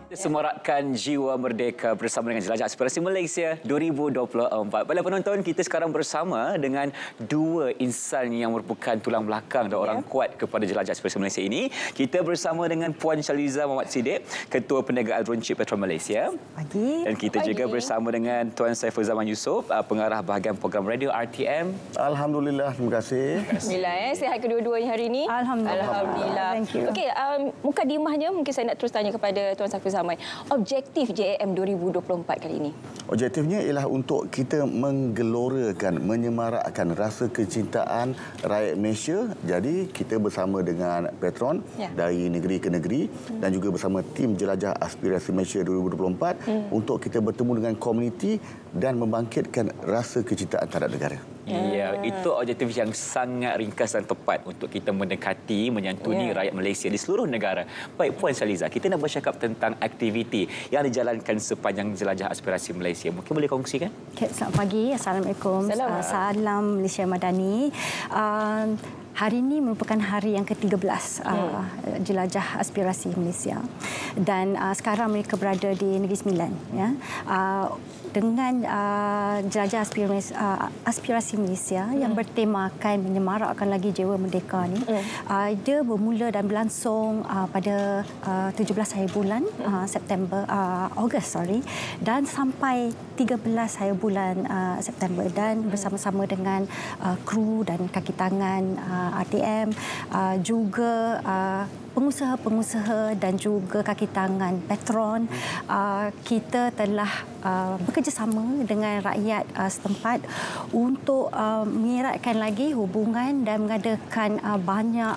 Semarakkan jiwa merdeka bersama dengan Jelajah Aspirasi Malaysia 2024. Pada penonton, kita sekarang bersama dengan dua insan yang merupakan tulang belakang dan orang kuat kepada Jelajah Aspirasi Malaysia ini. Kita bersama dengan Puan Shaliza Muhammad Siddiq, Ketua Perniagaan Runcit Petron Malaysia. Pagi. Dan kita juga bersama dengan Tuan Saiful Zaman Yusof, Pengarah Bahagian Program Radio RTM. Alhamdulillah, terima kasih. Alhamdulillah, sihat kedua-duanya hari ini. Alhamdulillah. Thank you. Okey, mukadimahnya mungkin saya nak terus tanya kepada Tuan Saiful Zaman. Objektif JAM 2024 kali ini? Objektifnya ialah untuk kita menggelorakan, menyemarakkan rasa kecintaan rakyat Malaysia. Jadi kita bersama dengan Petron dari negeri ke negeri dan juga bersama tim Jelajah Aspirasi Malaysia 2024 untuk kita bertemu dengan komuniti dan membangkitkan rasa kecintaan terhadap negara. Ya, itu objektif yang sangat ringkas dan tepat untuk kita mendekati, menyantuni rakyat Malaysia di seluruh negara. Baik, Puan Shaliza, kita nak bercakap tentang aktiviti yang dijalankan sepanjang Jelajah Aspirasi Malaysia. Mungkin boleh kongsikan? Okay, selamat pagi. Assalamualaikum. Salam Malaysia Madani. Hari ini merupakan hari yang ke-13 Jelajah Aspirasi Malaysia. Dan sekarang mereka berada di Negeri Sembilan. Ya. Dengan Jelajah Aspirasi Malaysia yang bertemakan menyemarakkan lagi jiwa merdeka ni, dia bermula dan berlangsung pada 17 hari bulan Ogos dan sampai 13 hari bulan September, dan bersama-sama dengan kru dan kaki tangan RTM, juga pengusaha-pengusaha dan juga kaki tangan Petron, kita telah bekerjasama dengan rakyat setempat untuk mengeratkan lagi hubungan dan mengadakan banyak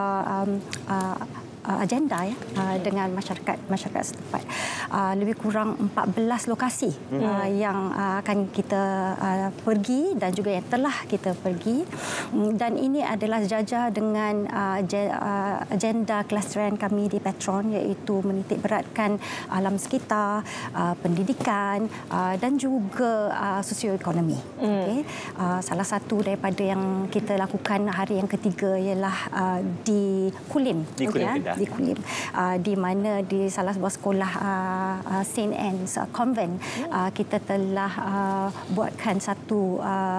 agenda dengan masyarakat setempat. Lebih kurang 14 lokasi yang akan kita pergi dan juga yang telah kita pergi, dan ini adalah sejajar dengan agenda klusteran kami di Petron, iaitu menitik beratkan alam sekitar, pendidikan dan juga sosioekonomi. Salah satu daripada yang kita lakukan hari yang ketiga ialah di Kulim. Di Kulim, di mana di salah sebuah sekolah St. Anne's Convent, kita telah buatkan satu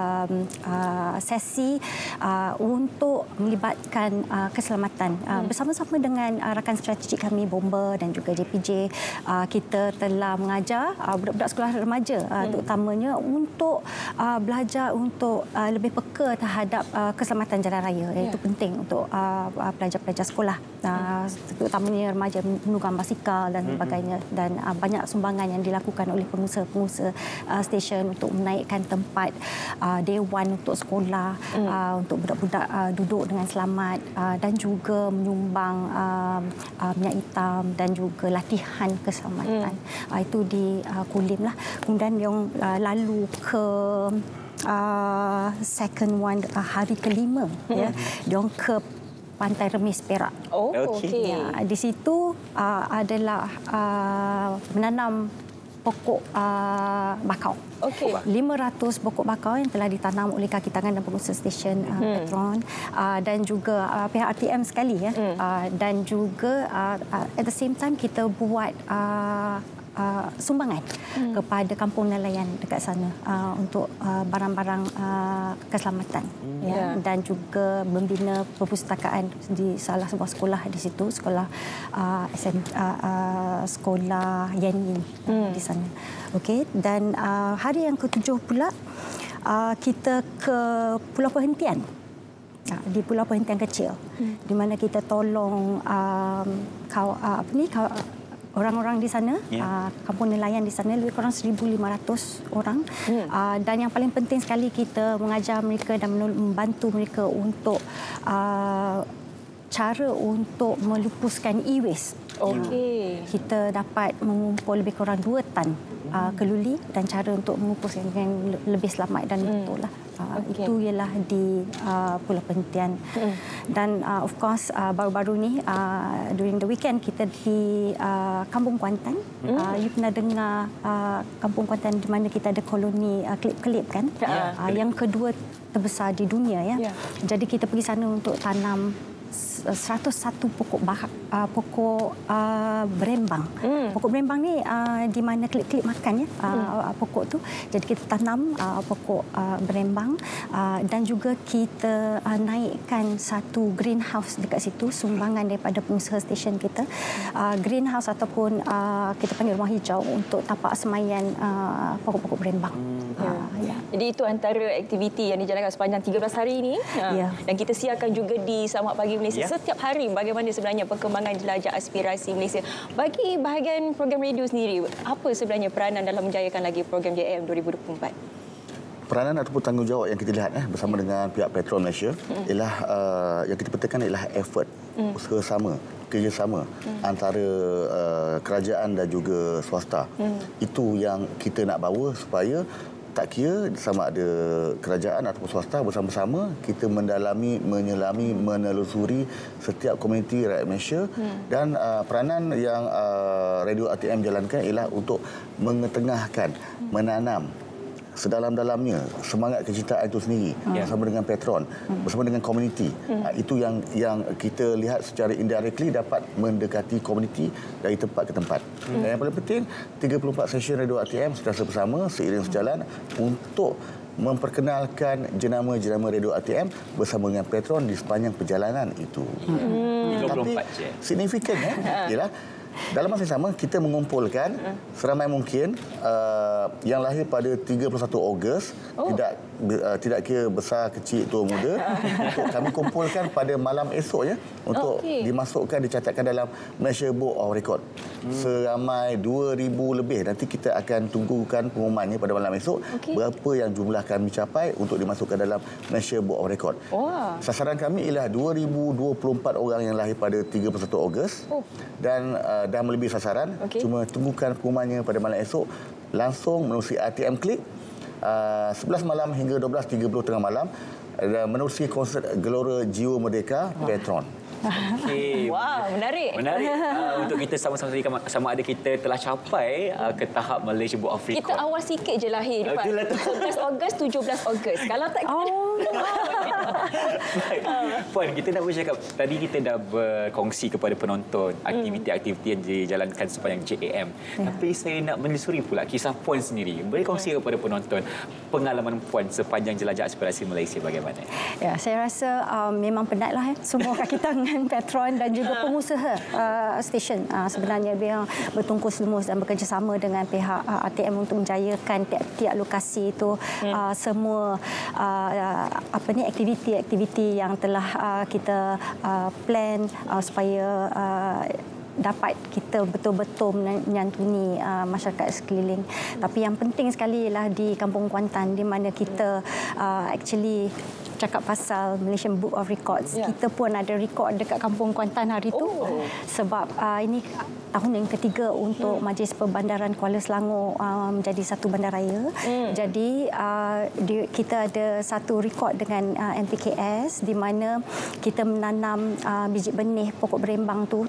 sesi untuk melibatkan keselamatan bersama-sama dengan rakan strategik kami Bomba dan juga JPJ. Kita telah mengajar budak-budak sekolah remaja terutamanya untuk belajar untuk lebih peka terhadap keselamatan jalan raya. Itu penting untuk pelajar-pelajar sekolah, terutamanya remaja menggunakan basikal dan sebagainya, dan banyak sumbangan yang dilakukan oleh pengusaha-pengusaha stesen untuk menaikkan tempat dewan untuk sekolah, untuk budak-budak duduk dengan selamat, dan juga menyumbang minyak hitam dan juga latihan keselamatan. Itu di Kulim lah. Kemudian yang lalu ke second one, hari kelima, yang ke Pantai Remis, Perak. Okey. Di situ adalah menanam pokok bakau. 500 pokok bakau yang telah ditanam oleh kaki tangan dan pengusaha stesen Petron, dan juga pihak RTM sekali, dan juga at the same time kita buat sumbangan kepada kampung nelayan dekat sana untuk barang-barang keselamatan, dan juga membina perpustakaan di salah sebuah sekolah di situ, sekolah sekolah Yan Yin di sana. Dan hari yang ke-7 pula kita ke Pulau Perhentian. Di Pulau Perhentian kecil, di mana kita tolong orang-orang di sana, kampung nelayan di sana, lebih kurang 1,500 orang. Dan yang paling penting sekali, kita mengajar mereka dan membantu mereka untuk cara untuk melupuskan e-waste. Kita dapat mengumpul lebih kurang 2 tan keluli, dan cara untuk mengupuskan dengan lebih selamat dan betul lah. Itu ialah di Pulau Perhentian. Dan of course baru-baru ni during the weekend kita di Kampung Kuantan. You pernah dengar Kampung Kuantan di mana kita ada koloni kelip-kelip kan? Yang kedua terbesar di dunia, Jadi kita pergi sana untuk tanam 101 pokok berembang. Pokok berembang ni di mana klip-klip makan ya, pokok tu. Jadi kita tanam pokok berembang dan juga kita naikkan satu greenhouse dekat situ, sumbangan daripada pengusaha stesen kita. Greenhouse ataupun kita panggil rumah hijau untuk tapak semaian pokok-pokok berembang. Ya. Jadi itu antara aktiviti yang dijalankan sepanjang 13 hari ini. Dan kita siarkan juga di Samak Pagi Malaysia setiap hari. Bagaimana sebenarnya perkembangan jelajah aspirasi Malaysia. Bagi bahagian program radio sendiri, apa sebenarnya peranan dalam menjayakan lagi program JM 2024? Peranan ataupun tanggungjawab yang kita lihat bersama dengan pihak Petron Malaysia ialah yang kita petikkan ialah effort, usaha sama, kerjasama antara kerajaan dan juga swasta. Itu yang kita nak bawa supaya tak kira sama ada kerajaan ataupun swasta, bersama-sama kita mendalami, menyelami, menelusuri setiap komuniti rakyat Malaysia. Dan peranan yang Radio ATM jalankan ialah untuk mengetengahkan, menanam sedalam-dalamnya semangat kecintaan itu sendiri bersama dengan Petron, bersama dengan komuniti. Itu yang kita lihat secara indirectly dapat mendekati komuniti dari tempat ke tempat. Dan yang paling penting, 34 session Radio ATM sentiasa bersama seiring sejalan untuk memperkenalkan jenama-jenama Radio ATM bersama dengan Petron di sepanjang perjalanan itu. Tapi signifikannya ialah dalam masa yang sama kita mengumpulkan seramai mungkin yang lahir pada 31 Ogos, tidak kira besar, kecil, tua, muda, untuk kami kumpulkan pada malam esoknya untuk dimasukkan, dicatatkan dalam Malaysia Book of Record. Seramai 2,000 lebih. Nanti kita akan tunggukan pengumumannya pada malam esok berapa yang jumlah kami capai untuk dimasukkan dalam Malaysia Book of Record. Sasaran kami ialah 2,024 orang yang lahir pada 31 Ogos dan dah melebihi sasaran. Cuma tunggukan pengumumannya pada malam esok. Langsung menerusi ATM Klik 11 malam hingga 12.30 tengah malam menerusi konsert Gelora Jiwa Merdeka Petron. Wow, menarik. Menarik untuk kita sama-sama sama ada kita telah capai ke tahap Malaysia Book of Record. Kita awal sikit je lahir. 11 Ogos, 17 Ogos. Kalau tak Puan, kita nak bercakap. Tadi kita dah berkongsi kepada penonton aktiviti-aktiviti yang dijalankan sepanjang JAM. Tapi saya nak menelusuri pula kisah Puan sendiri. Boleh kongsi kepada penonton pengalaman Puan sepanjang jelajah aspirasi Malaysia bagaimana? Ya, saya rasa memang penatlah semua kaki tangan Petron dan juga pengusaha stesen sebenarnya yang bertungkus lumus dan bekerjasama dengan pihak ATM untuk menjayakan tiap-tiap lokasi itu semua aktiviti-aktiviti yang telah kita plan supaya dapat kita betul-betul menyantuni masyarakat sekeliling. Tapi yang penting sekali ialah di Kampung Kuantan di mana kita actually cakap pasal Malaysian Book of Records. Kita pun ada rekod dekat Kampung Kuantan hari itu sebab ini tahun yang ketiga untuk Majlis Perbandaran Kuala Selangor menjadi satu bandaraya. Jadi kita ada satu rekod dengan MPKS di mana kita menanam biji benih pokok berembang tu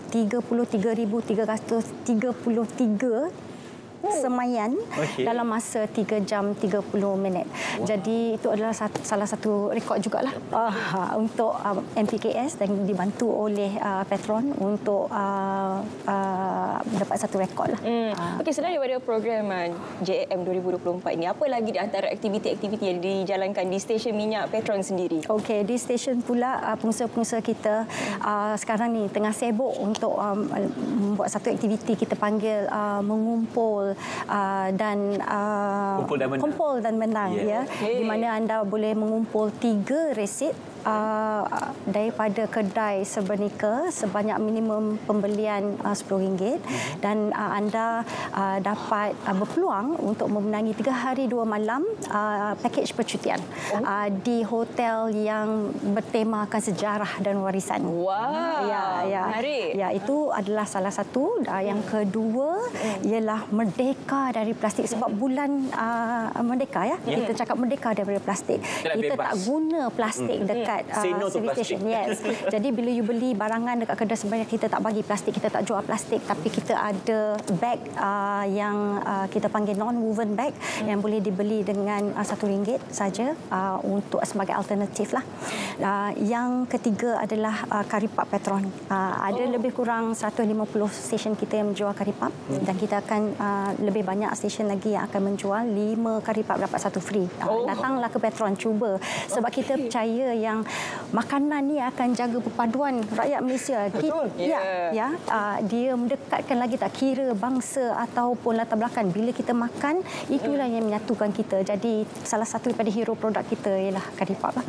33,333 semaian dalam masa 3 jam 30 minit. Jadi itu adalah salah satu rekod jugalah untuk MPKS dan dibantu oleh Petron untuk dapat satu rekod lah. Okey, selain daripada program JAM 2024 ini, apa lagi di antara aktiviti-aktiviti yang dijalankan di stesen minyak Petron sendiri? Okey, di stesen pula pengusaha-pengusaha kita sekarang ni tengah sibuk untuk membuat satu aktiviti kita panggil mengumpul dan kumpul dan menang di mana anda boleh mengumpul 3 resit daripada kedai Serbanika sebanyak minimum pembelian RM10 dan anda dapat berpeluang untuk memenangi 3 hari 2 malam pakej percutian di hotel yang bertemakan sejarah dan warisan. Menarik. Ya, itu adalah salah satu. Yang kedua ialah merdeka dari plastik sebab bulan merdeka kita cakap merdeka daripada plastik. Kita tak guna plastik dekat dekat Say no to service plastik. station. Yes. Jadi bila you beli barangan dekat kedai, sebenarnya kita tak bagi plastik, kita tak jual plastik, tapi kita ada beg yang kita panggil non-woven bag yang boleh dibeli dengan RM1 saja untuk sebagai alternatif lah. Yang ketiga adalah karipap Petron. Ada lebih kurang 150 stesen kita yang menjual karipap dan kita akan lebih banyak stesen lagi yang akan menjual 5 karipap dapat 1 free. Datanglah ke Petron, cuba. Sebab kita percaya yang makanan ni akan jaga perpaduan rakyat Malaysia. Betul. Dia mendekatkan lagi, tak kira bangsa ataupun latar belakang. Bila kita makan, itulah yang menyatukan kita. Jadi salah satu daripada hero produk kita ialah karipap lah.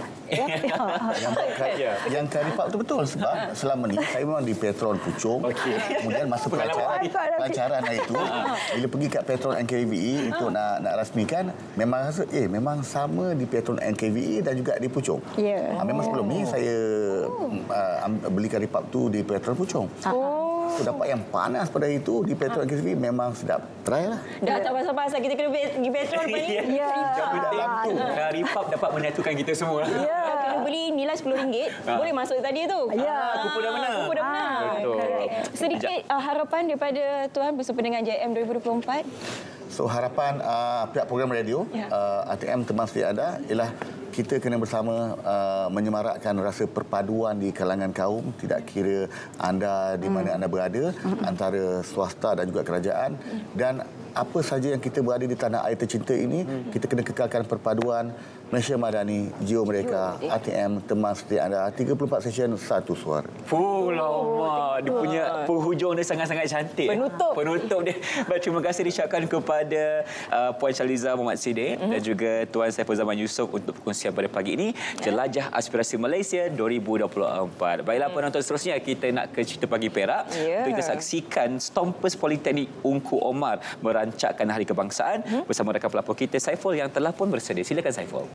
Yang karipap tu betul sebab selama ni saya memang di Petron Puchong. Kemudian masa pelancaran hari itu bila pergi kat Petron NKVE untuk nak rasmikan, memang rasa memang sama di Petron NKVE dan juga di Puchong. Memang sebelum ni saya beli karipap tu di Petron Puchong. So, dapat yang panas pada hari itu di Petron NKVE memang sedap. Try lah. Dah tak pasal-pasal kita kena pergi Petron pun ni. Karipap dapat menyatukan kita semua. Kena beli nilai RM10. Boleh masuk tadi tu. Kupu dah menang. Betul. Sedikit harapan daripada Tuan bersama dengan JM 2024. So harapan pihak program radio ATM Teman Setia Anda ialah kita kena bersama menyemarakkan rasa perpaduan di kalangan kaum, tidak kira anda di mana anda berada, antara swasta dan juga kerajaan, dan apa saja yang kita berada di tanah air tercinta ini, kita kena kekalkan perpaduan. Malaysia Madani, Jiwa Merdeka, ATM Teman Setia Anda, 34 session, satu suara. Lama. Dia punya penghujung dia sangat-sangat cantik. Penutup dia. Baik, terima kasih diucapkan kepada Puan Shaliza Muhammad Siddiq dan juga Tuan Saiful Zaman Yusof untuk perkongsian pada pagi ini. Jelajah Aspirasi Malaysia 2024. Baiklah penonton, seterusnya kita nak ke cerita pagi Perak. Kita saksikan Stompers Politeknik Ungku Omar merancakkan Hari Kebangsaan bersama rakan pelapor kita Saiful yang telah pun bersedia. Silakan Saiful.